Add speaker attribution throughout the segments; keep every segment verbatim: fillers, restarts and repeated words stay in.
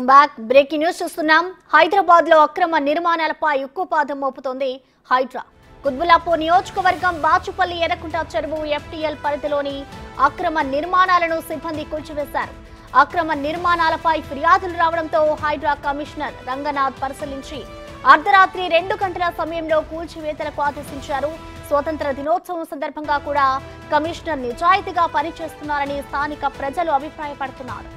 Speaker 1: Welcome back. Breaking news చూస్తున్నాం. హైదరాబాద్ లో అక్రమ నిర్మాణాలపై ఉక్కుపాదం మోపుతోంది హైడ్రా. కుత్బుల్లాపూర్ నియోజకవర్గం బాచుపల్లి ఎర్రకుంట చెరువు ఎఫ్టీఎల్ పరిధిలోని అక్రమ నిర్మాణాలను సిబ్బంది కూల్చివేశారు. అక్రమ నిర్మాణాలపై ఫిర్యాదులు రావడంతో హైడ్రా కమిషనర్ రంగనాథ్ పరిశీలించి అర్ధరాత్రి రెండు గంటల సమయంలో కూల్చివేతలకు ఆదేశించారు. స్వతంత్ర దినోత్సవం సందర్భంగా కూడా కమిషనర్ నిజాయితీగా పనిచేస్తున్నారని స్థానిక ప్రజలు అభిప్రాయపడుతున్నారు.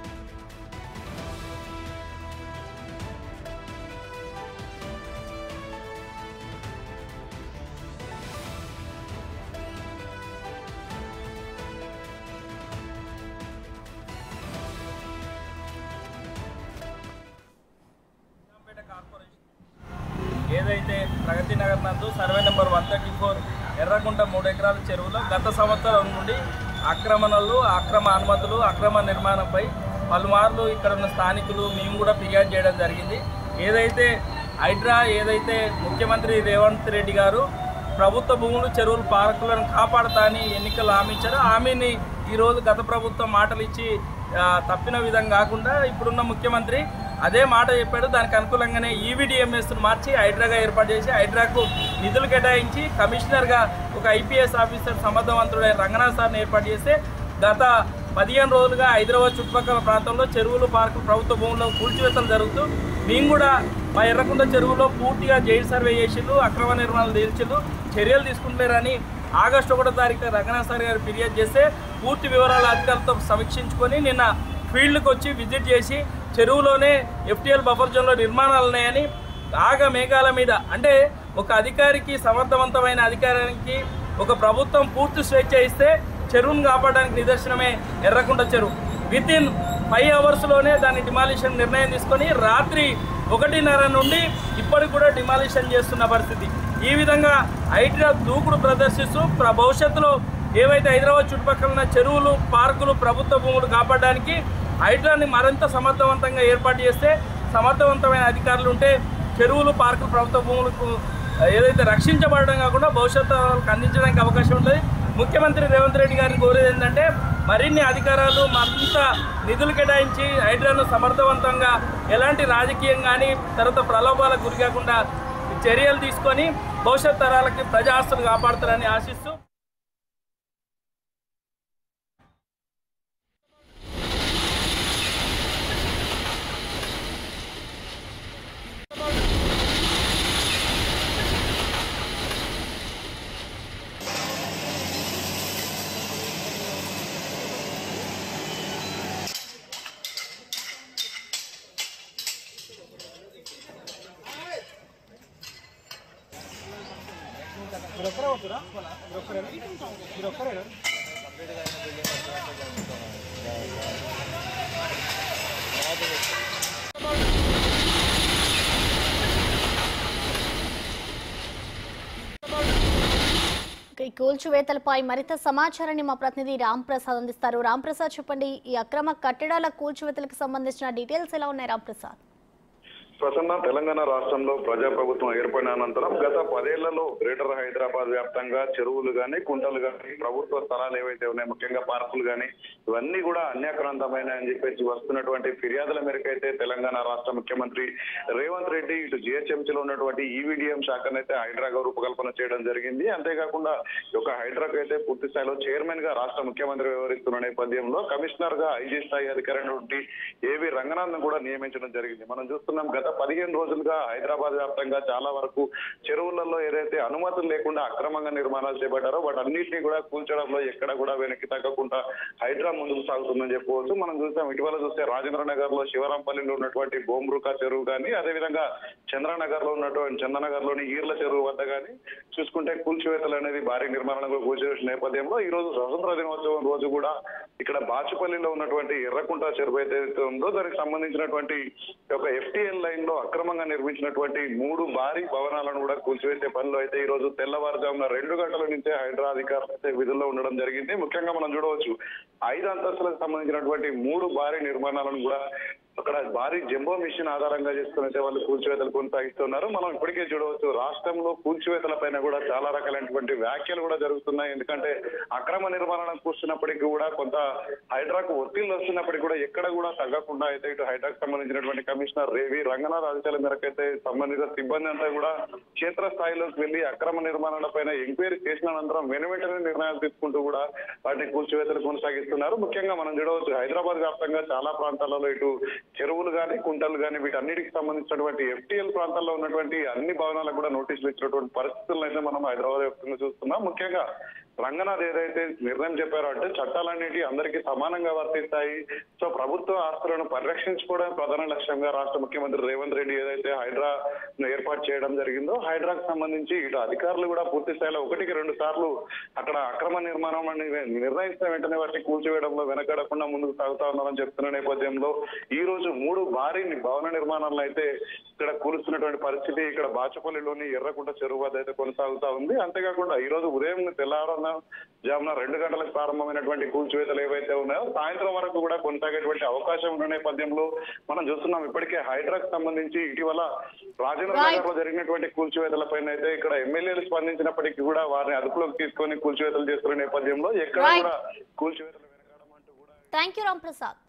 Speaker 2: ఏదైతే ప్రగతి నగర్ నందు survey number one thirty four Erragunta మూడు ఎకరాల చెరువులో గత సంవత్సరం నుండి ఆక్రమణలు అక్రమ అనుమతులు అక్రమ నిర్మాణంపై పలుమార్లు ఇక్కడ ఉన్న స్థానికులు మేము కూడా ఫిర్యాదు చేయడం జరిగింది. ఏదైతే హైడ్రా ఏదైతే ముఖ్యమంత్రి రేవంత్ రెడ్డి గారు ప్రభుత్వ భూములు చెరువులు పార్కులను కాపాడుతా అని ఎన్నికలు హామీ ఇచ్చారు. హామీని ఈరోజు గత ప్రభుత్వం మాటలు ఇచ్చి తప్పిన విధంగా కాకుండా ఇప్పుడున్న ముఖ్యమంత్రి అదే మాట చెప్పాడు. దానికి అనుకూలంగానే ఈవీడీఎంఎస్ను మార్చి హైడ్రాగా ఏర్పాటు చేసి హైడ్రాకు నిధులు కేటాయించి కమిషనర్గా ఒక ఐపీఎస్ ఆఫీసర్ సమర్థవంతుడైన రంగనాథ్ సార్ని ఏర్పాటు చేస్తే గత పదిహేను రోజులుగా హైదరాబాద్ చుట్టుపక్కల ప్రాంతంలో చెరువులు పార్కులు ప్రభుత్వ భూముల్లో కూల్చివేతలు జరుగుతూ మేము కూడా మా ఎర్రకుంట చెరువులో పూర్తిగా జైలు సర్వే చేసిండు, అక్రమ నిర్మాణాలు తీర్చిండు, చర్యలు తీసుకుంటారని ఆగస్టు ఒకటో తారీఖు రంగనాథ్ సార్ గారు ఫిర్యాదు చేస్తే పూర్తి వివరాల అధికారులతో సమీక్షించుకొని నిన్న ఫీల్డ్కి వచ్చి విజిట్ చేసి చెరువులోనే ఎఫ్టీఎల్ బఫర్ జోన్లో నిర్మాణాలు ఉన్నాయని ఆగ మేఘాల మీద అంటే ఒక అధికారికి సమర్థవంతమైన అధికారానికి ఒక ప్రభుత్వం పూర్తి స్వేచ్ఛ ఇస్తే చెరువును కాపాడడానికి నిదర్శనమే ఎర్రకుంట చెరువు. విత్ ఇన్ ఫైవ్ అవర్స్లోనే దాన్ని డిమాలిషన్ నిర్ణయం తీసుకొని రాత్రి ఒకటిన్నర నుండి ఇప్పటికి కూడా డిమాలిషన్ చేస్తున్న పరిస్థితి. ఈ విధంగా హైడ్రా దూకుడు ప్రదర్శిస్తూ భవిష్యత్తులో ఏవైతే హైదరాబాద్ చుట్టుపక్కల ఉన్న చెరువులు పార్కులు ప్రభుత్వ భూములు కాపాడడానికి హైడ్రాని మరింత సమర్థవంతంగా ఏర్పాటు చేస్తే సమర్థవంతమైన అధికారులు ఉంటే చెరువులు పార్కులు ప్రభుత్వ భూములకు ఏదైతే రక్షించబడడం కాకుండా భవిష్యత్తు వాళ్ళకి అందించడానికి అవకాశం ఉంటుంది. ముఖ్యమంత్రి రేవంత్ రెడ్డి గారిని కోరేది ఏంటంటే మరిన్ని అధికారాలు మరింత నిధులు కేటాయించి హైడ్రాను సమర్థవంతంగా ఎలాంటి రాజకీయం కానీ తర్వాత ప్రలోభాలకు గురి కాకుండా చర్యలు తీసుకొని భవిష్యత్ తరాలకి ప్రజా ఆస్తులు కాపాడుతారని ఆశిస్తూ
Speaker 1: ఈ కూల్చివేతలపై మరింత సమాచారాన్ని మా ప్రతినిధి రామ్ ప్రసాద్ అందిస్తారు. రామ్ ప్రసాద్ చెప్పండి, ఈ అక్రమ కట్టడాల కూల్చివేతలకు సంబంధించిన డీటెయిల్స్ ఎలా ఉన్నాయి? రామ్ ప్రసాద్.
Speaker 3: ప్రసన్న తెలంగాణ రాష్ట్రంలో ప్రజాప్రభుత్వం ఏర్పడిన అనంతరం గత పదేళ్లలో గ్రేటర్ హైదరాబాద్ వ్యాప్తంగా చెరువులు కానీ కుంటలు కానీ ప్రభుత్వ స్థలాలు ఏవైతే ఉన్నాయో ముఖ్యంగా పార్కులు కానీ ఇవన్నీ కూడా అన్యాక్రాంతమైన అని చెప్పేసి వస్తున్నటువంటి ఫిర్యాదుల మేరకు అయితే తెలంగాణ రాష్ట్ర ముఖ్యమంత్రి రేవంత్ రెడ్డి ఇటు జిహెచ్ఎంసీలో ఉన్నటువంటి ఈవీడీఎం శాఖను అయితే హైడ్రాగా రూపకల్పన చేయడం జరిగింది. అంతేకాకుండా ఒక హైడ్రాకు అయితే పూర్తి స్థాయిలో చైర్మన్ గా రాష్ట్ర ముఖ్యమంత్రి వ్యవహరిస్తున్న నేపథ్యంలో కమిషనర్ గా ఐజీ స్థాయి అధికారి ఏవి రంగనాథ్ కూడా నియమించడం జరిగింది. మనం చూస్తున్నాం గత పదిహేను రోజులుగా హైదరాబాద్ వ్యాప్తంగా చాలా వరకు చెరువులలో ఏదైతే అనుమతులు లేకుండా అక్రమంగా నిర్మాణాలు చేపట్టారో వాటన్నిటినీ కూడా కూల్చడంలో ఎక్కడ కూడా వెనక్కి తగ్గకుండా హైడ్రా ముందుకు సాగుతుందని చెప్పుకోవచ్చు. మనం చూస్తాం ఇటీవల చూస్తే రాజేంద్ర నగర్ లో శివరాంపల్లిలో ఉన్నటువంటి బోమ్రుకా చెరువు కానీ అదేవిధంగా చంద్రనగర్ లో ఉన్నటువంటి చంద్రనగర్ లోని ఈర్ల చెరువు వద్ద కానీ చూసుకుంటే కూల్చివేతలు అనేది భారీ నిర్మాణంలో కూల్చివేసిన నేపథ్యంలో ఈ రోజు స్వతంత్ర దినోత్సవం రోజు కూడా ఇక్కడ బాచుపల్లిలో ఉన్నటువంటి ఎర్రకుంట చెరువు ఏదైతే ఉందో దానికి సంబంధించినటువంటి ఒక ఎఫ్టీఎల్ లైన్ లో అక్రమంగా నిర్మించినటువంటి మూడు భారీ భవనాలను కూడా కూల్చివేసే పనిలో అయితే ఈ రోజు తెల్లవారుజామున రెండు గంటల నుంచే హైడ్రా అధికారులు విధుల్లో ఉండడం జరిగింది. ముఖ్యంగా మనం చూడవచ్చు ఐదు అంతస్తులకు సంబంధించినటువంటి మూడు భారీ నిర్మాణాలను కూడా అక్కడ భారీ జంబో మిషన్ ఆధారంగా చేసుకుని అయితే వాళ్ళు కూల్చివేతలు కొనసాగిస్తున్నారు. మనం ఇప్పటికే చూడవచ్చు రాష్ట్రంలో కూల్చివేతల పైన కూడా చాలా రకాలైనటువంటి వ్యాఖ్యలు కూడా జరుగుతున్నాయి. ఎందుకంటే అక్రమ నిర్మాణం కూర్చున్నప్పటికీ కూడా కొంత హైడ్రాకు ఒత్తిళ్లు వస్తున్నప్పటికీ కూడా ఎక్కడ కూడా తగ్గకుండా అయితే ఇటు హైడ్రాకు సంబంధించినటువంటి కమిషనర్ రేవి రంగనాథ్ ఆదేశాల మేరకు అయితే సంబంధిత సిబ్బంది అంతా కూడా క్షేత్రస్థాయిలోకి వెళ్లి అక్రమ నిర్మాణాల పైన ఎంక్వైరీ చేసిన అనంతరం వెను వెంటనే నిర్ణయాలు తీసుకుంటూ కూడా వాటిని కూల్చివేతలు కొనసాగిస్తున్నారు. ముఖ్యంగా మనం చూడవచ్చు హైదరాబాద్ వ్యాప్తంగా చాలా ప్రాంతాలలో ఇటు చెరువులు కానీ కుంటలు కానీ వీటన్నిటికి సంబంధించినటువంటి ఎఫ్టీఎల్ ప్రాంతాల్లో ఉన్నటువంటి అన్ని భవనాలకు కూడా నోటీసులు ఇచ్చినటువంటి పరిస్థితులను అయితే మనం హైదరాబాద్ వ్యాప్తంగా చూస్తున్నాం. ముఖ్యంగా రంగనాథ్ ఏదైతే నిర్ణయం చెప్పారో అంటే చట్టాలన్నిటి అందరికీ సమానంగా వర్తిస్తాయి. సో ప్రభుత్వ ఆస్తులను పరిరక్షించుకోవడం ప్రధాన లక్ష్యంగా రాష్ట్ర ముఖ్యమంత్రి రేవంత్ రెడ్డి ఏదైతే హైడ్రా ఏర్పాటు చేయడం జరిగిందో హైడ్రాకు సంబంధించి ఇటు అధికారులు కూడా పూర్తి స్థాయిలో ఒకటికి రెండు సార్లు అక్కడ అక్రమ నిర్మాణం అని నిర్ణయిస్తే వెంటనే వాటిని కూల్చివేయడంలో వెనకడకుండా ముందుకు సాగుతా ఉన్నారని చెప్తున్న నేపథ్యంలో ఈ రోజు మూడు భారీ భవన నిర్మాణాలను అయితే ఇక్కడ కూలుస్తున్నటువంటి పరిస్థితి ఇక్కడ బాచుపల్లిలోని ఎర్రకుంట చెరువు వద్ద అయితే కొనసాగుతా ఉంది. అంతేకాకుండా ఈ రోజు ఉదయం తెల్లారు జామున రెండు గంటలకు ప్రారంభమైనటువంటి కూల్చివేతలు ఏవైతే ఉన్నాయో సాయంత్రం వరకు కూడా కొనసాగేటువంటి అవకాశం ఉన్న నేపథ్యంలో మనం చూస్తున్నాం. ఇప్పటికే హైడ్రాకు సంబంధించి ఇటీవల రాజేంద్ర నగర్ లో జరిగినటువంటి కూల్చివేతల పైన అయితే ఇక్కడ ఎమ్మెల్యేలు స్పందించినప్పటికీ కూడా వారిని అదుపులోకి తీసుకొని కూల్చివేతలు చేస్తున్న నేపథ్యంలో ఎక్కడ కూడా కూల్చివేతలు వెనకాడమంటూ కూడా
Speaker 1: థ్యాంక్ యూ రామ్ ప్రసాద్.